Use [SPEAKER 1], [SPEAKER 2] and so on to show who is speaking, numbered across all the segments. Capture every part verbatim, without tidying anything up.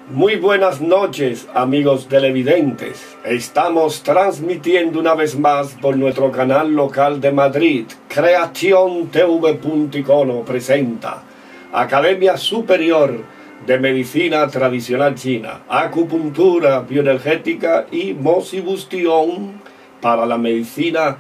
[SPEAKER 1] Muy buenas noches, amigos televidentes. Estamos transmitiendo una vez más por nuestro canal local de Madrid. Creación T V punto icono presenta Academia Superior de Medicina Tradicional China, acupuntura bioenergética y moxibustión para la medicina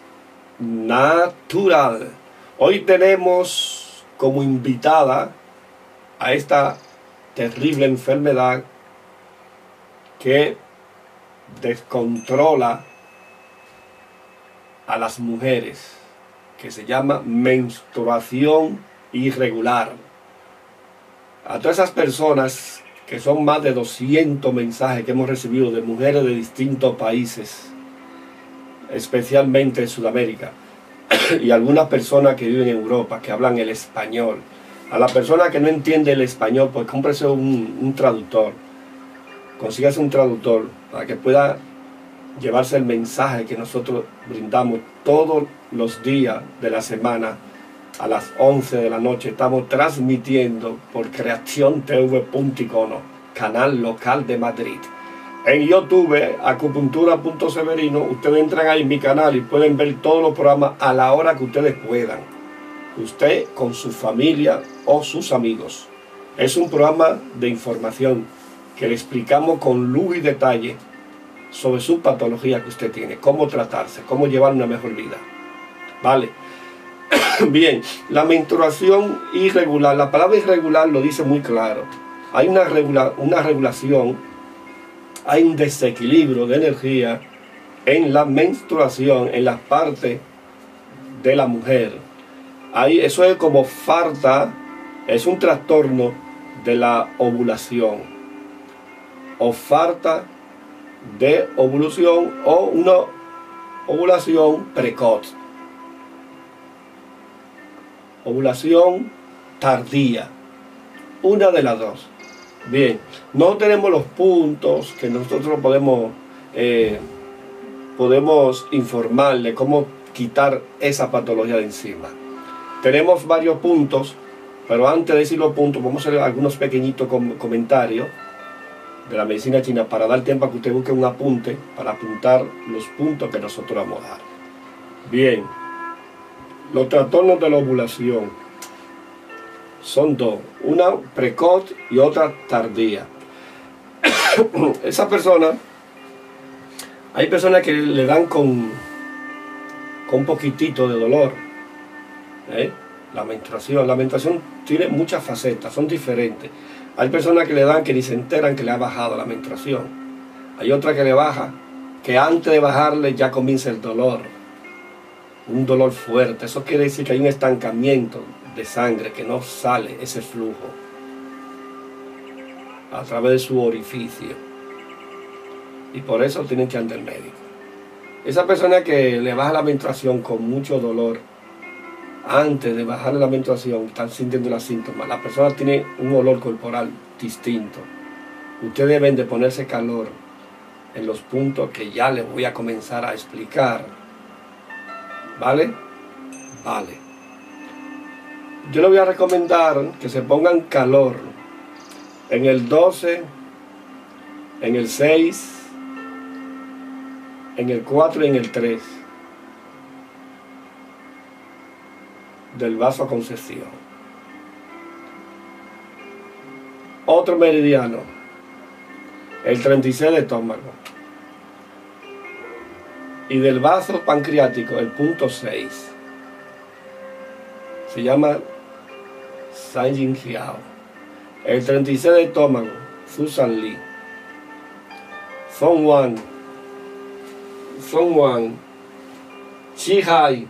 [SPEAKER 1] natural. Hoy tenemos como invitada a esta terrible enfermedad que descontrola a las mujeres, que se llama menstruación irregular. A todas esas personas, que son más de doscientos mensajes que hemos recibido de mujeres de distintos países, especialmente en Sudamérica, y algunas personas que viven en Europa, que hablan el español. A la persona que no entiende el español, pues cómprese un, un traductor. Consígase un traductor para que pueda llevarse el mensaje que nosotros brindamos todos los días de la semana a las once de la noche. Estamos transmitiendo por Creación T V punto icono, canal local de Madrid. En YouTube, acupuntura punto severino, ustedes entran ahí en mi canal y pueden ver todos los programas a la hora que ustedes puedan. Usted con su familia o sus amigos. Es un programa de información que le explicamos con luz y detalle sobre su patología que usted tiene, cómo tratarse, cómo llevar una mejor vida. Vale. Bien, la menstruación irregular, la palabra irregular lo dice muy claro. Hay una, regula, una regulación, hay un desequilibrio de energía en la menstruación, en las partes de la mujer. Ahí, eso es como falta, es un trastorno de la ovulación, o falta de ovulación, o una ovulación precoz, ovulación tardía, una de las dos. Bien, no tenemos los puntos que nosotros podemos, eh, podemos informarle cómo quitar esa patología de encima. Tenemos varios puntos, pero antes de decir los puntos, vamos a hacer algunos pequeñitos com comentarios de la medicina china para dar tiempo a que usted busque un apunte, para apuntar los puntos que nosotros vamos a dar. Bien, los trastornos de la ovulación son dos, una precoz y otra tardía. Esa persona, hay personas que le dan con, con un poquitito de dolor. ¿Eh? La menstruación, la menstruación tiene muchas facetas, son diferentes. Hay personas que le dan que ni se enteran que le ha bajado la menstruación. Hay otra que le baja, que antes de bajarle ya comienza el dolor, un dolor fuerte. Eso quiere decir que hay un estancamiento de sangre, que no sale ese flujo a través de su orificio, y por eso tienen que andar al médico. Esa persona que le baja la menstruación con mucho dolor, antes de bajar la menstruación, están sintiendo los síntomas. La persona tiene un olor corporal distinto. Ustedes deben de ponerse calor en los puntos que ya les voy a comenzar a explicar. ¿Vale? Vale. Yo les voy a recomendar que se pongan calor en el doce, en el seis, en el cuatro y en el tres. Del vasoconcepción. Otro meridiano, el treinta y seis de estómago, y del vaso pancreático, el punto seis, se llama San Yin Jiao. El treinta y seis de estómago, Susan Lee, Song Wan, Song Wan, Chi Hai.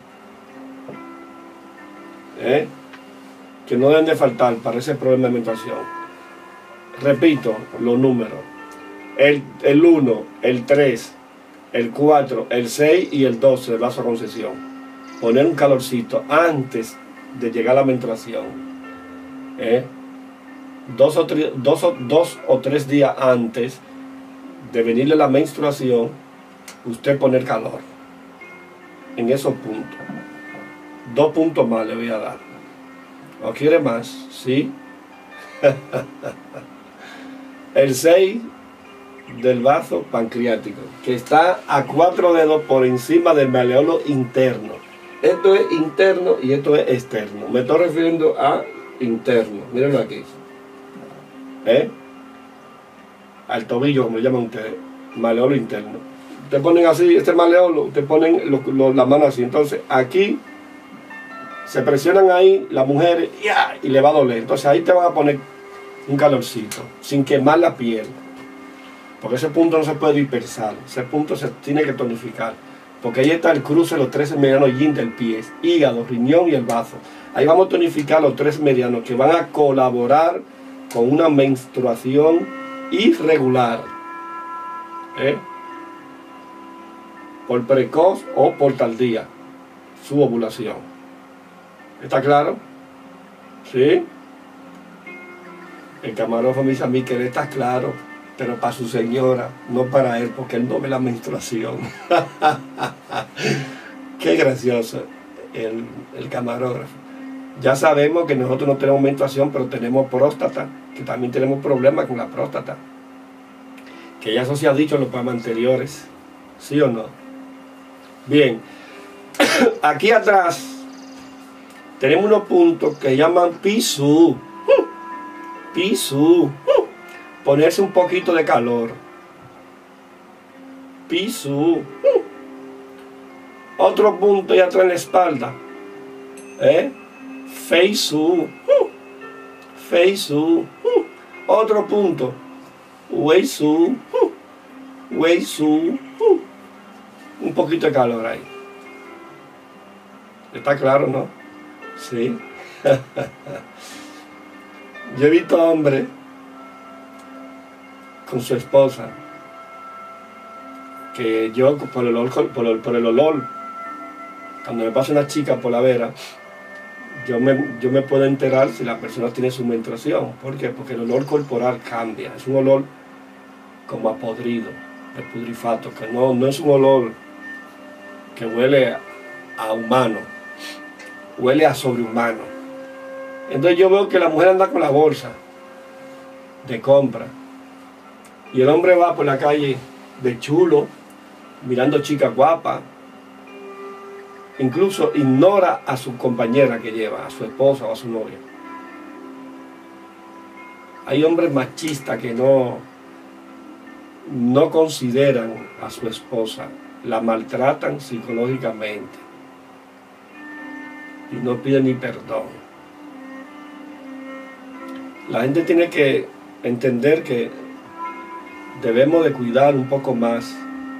[SPEAKER 1] ¿Eh? Que no deben de faltar para ese problema de menstruación. Repito los números: el, el uno, el tres, el cuatro, el seis y el doce del vasoconcepción. Poner un calorcito antes de llegar a la menstruación. ¿Eh? Dos, o dos, o, dos o tres días antes de venirle la menstruación, usted poner calor en esos puntos. Dos puntos más le voy a dar. ¿O quiere más? ¿Sí? el seis del vaso pancreático, que está a cuatro dedos por encima del maleolo interno. Esto es interno y esto es externo. Me estoy refiriendo a interno. Mírenlo aquí. ¿Eh? Al tobillo, como le llaman ustedes, maleolo interno. Ustedes ponen así, este maleolo, ustedes ponen lo, lo, la mano así. Entonces, aquí se presionan ahí las mujeres ¡ya! Y le va a doler. Entonces, ahí te van a poner un calorcito, sin quemar la piel. Porque ese punto no se puede dispersar. Ese punto se tiene que tonificar. Porque ahí está el cruce de los tres medianos yin del pie, hígado, riñón y el bazo. Ahí vamos a tonificar los tres medianos que van a colaborar con una menstruación irregular. ¿Eh? Por precoz o por tardía. Su ovulación. ¿Está claro? ¿Sí? El camarógrafo me dice a mí que él está claro, pero para su señora, no para él, porque él no ve la menstruación. Qué gracioso el, el camarógrafo. Ya sabemos que nosotros no tenemos menstruación, pero tenemos próstata, que también tenemos problemas con la próstata. Que ya eso se ha dicho en los programas anteriores. ¿Sí o no? Bien. Aquí atrás tenemos unos puntos que llaman pisú. Pisú. Ponerse un poquito de calor. Pisú. Otro punto ya atrás en la espalda. ¿Eh? Feisú. Feisú. Otro punto. Weisú. Weisú. Un poquito de calor ahí. ¿Está claro, no? Sí. Yo he visto hombres con su esposa que yo por el olor, por el, por el olor cuando me pasa una chica por la vera, yo me, yo me puedo enterar si la persona tiene su menstruación. ¿Por qué? Porque el olor corporal cambia. Es un olor como a podrido, de pudrifato, que no, no es un olor que huele a humano, huele a sobrehumano. Entonces yo veo que la mujer anda con la bolsa de compra y el hombre va por la calle de chulo, mirando chicas guapas, incluso ignora a su compañera que lleva, a su esposa o a su novia. Hay hombres machistas que no, no consideran a su esposa, la maltratan psicológicamente y no piden ni perdón. La gente tiene que entender que debemos de cuidar un poco más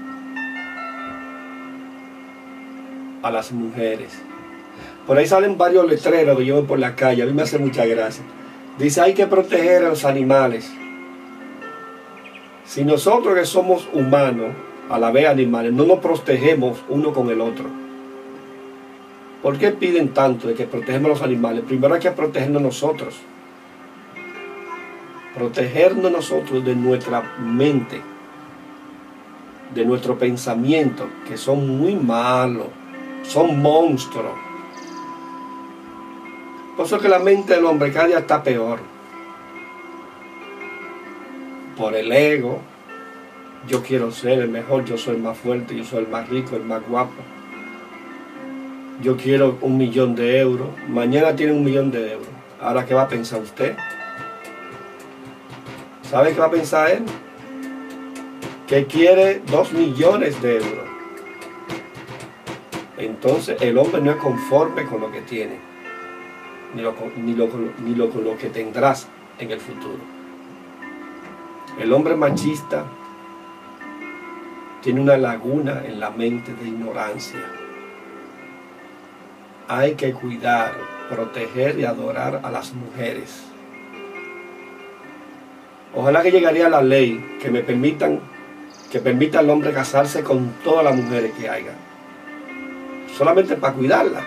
[SPEAKER 1] a las mujeres. Por ahí salen varios letreros que yo veo por la calle, a mí me hace mucha gracia. Dice, hay que proteger a los animales. Si nosotros que somos humanos, a la vez animales, no nos protegemos uno con el otro, ¿por qué piden tanto de que protegemos a los animales? Primero hay que protegernos nosotros. Protegernos nosotros de nuestra mente, de nuestro pensamiento, que son muy malos, son monstruos. Por eso es que la mente del hombre cada día está peor. Por el ego, yo quiero ser el mejor, yo soy el más fuerte, yo soy el más rico, el más guapo. Yo quiero un millón de euros, mañana tiene un millón de euros. Ahora, ¿qué va a pensar usted? ¿Sabe qué va a pensar él? Que quiere dos millones de euros. Entonces el hombre no es conforme con lo que tiene, ni lo, ni lo, ni lo, con lo que tendrás en el futuro. El hombre machista tiene una laguna en la mente de ignorancia. Hay que cuidar, proteger y adorar a las mujeres. Ojalá que llegaría la ley que me permitan, que permita al hombre casarse con todas las mujeres que haya. Solamente para cuidarla.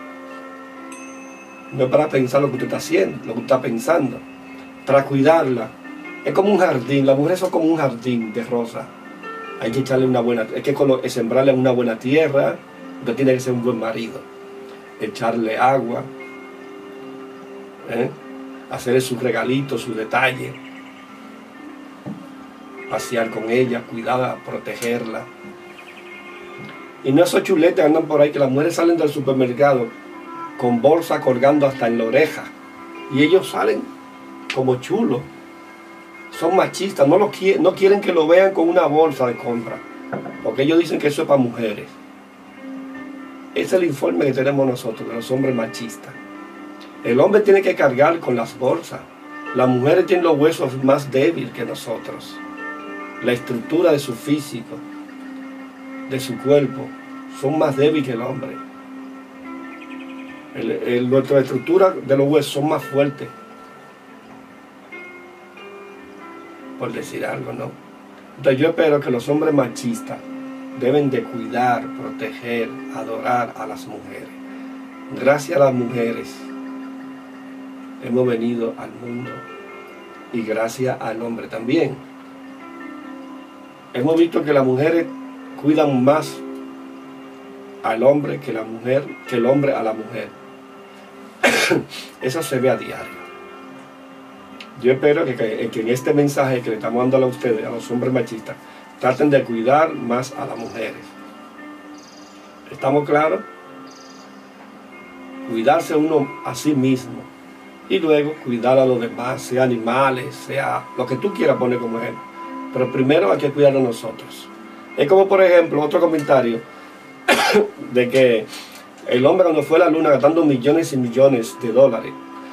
[SPEAKER 1] No es para pensar lo que usted está haciendo, lo que usted está pensando. Para cuidarla. Es como un jardín, las mujeres son como un jardín de rosas. Hay que echarle una buena, hay que sembrarle en una buena tierra. Usted tiene que ser un buen marido. Echarle agua. ¿eh? Hacerle sus regalitos, sus detalles. pasear con ella, cuidarla, protegerla. Y no esos chuletes andan por ahí que las mujeres salen del supermercado con bolsa colgando hasta en la oreja. Y ellos salen como chulos. Son machistas, no, lo quieren, no quieren que lo vean con una bolsa de compra. Porque ellos dicen que eso es para mujeres. Ese es el informe que tenemos nosotros, de los hombres machistas. El hombre tiene que cargar con las bolsas. Las mujeres tienen los huesos más débiles que nosotros. La estructura de su físico, de su cuerpo, son más débiles que el hombre. El, el, nuestra estructura de los huesos son más fuertes. Por decir algo, ¿no? Entonces yo espero que los hombres machistas deben de cuidar, proteger, adorar a las mujeres. Gracias a las mujeres hemos venido al mundo y gracias al hombre también. Hemos visto que las mujeres cuidan más al hombre que la mujer, que el hombre a la mujer. Eso se ve a diario. Yo espero que, que, que en este mensaje que le estamos dando a ustedes, a los hombres machistas, traten de cuidar más a las mujeres. ¿Estamos claros? Cuidarse uno a sí mismo y luego cuidar a los demás, sea animales, sea lo que tú quieras poner como ejemplo. Pero primero hay que cuidar a nosotros. Es como, por ejemplo, otro comentario de que el hombre cuando fue a la luna gastando millones y millones de dólares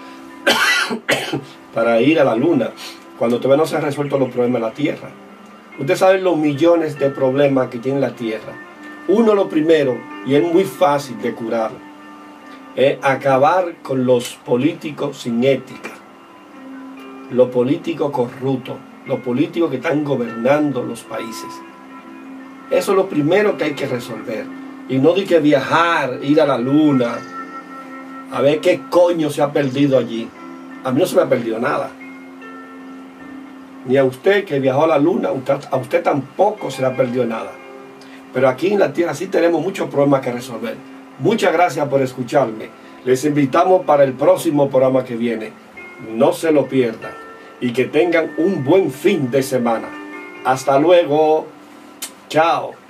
[SPEAKER 1] para ir a la luna, cuando todavía no se han resuelto los problemas de la Tierra. Ustedes saben los millones de problemas que tiene la Tierra. Uno, lo primero, y es muy fácil de curar, es acabar con los políticos sin ética, los políticos corruptos, los políticos que están gobernando los países. Eso es lo primero que hay que resolver. Y no de que viajar, ir a la luna, a ver qué coño se ha perdido allí. A mí no se me ha perdido nada. Ni a usted que viajó a la luna, a usted tampoco se le ha perdido nada. Pero aquí en la Tierra sí tenemos muchos problemas que resolver. Muchas gracias por escucharme. Les invitamos para el próximo programa que viene. No se lo pierdan. Y que tengan un buen fin de semana. Hasta luego. Chao.